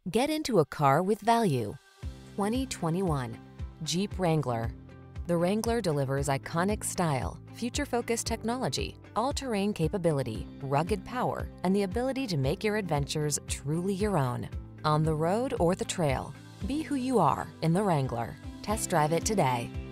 Get into a car with value. 2021 Jeep Wrangler. The Wrangler delivers iconic style, future-focused technology, all-terrain capability, rugged power, and the ability to make your adventures truly your own. On the road or the trail, be who you are in the Wrangler. Test drive it today.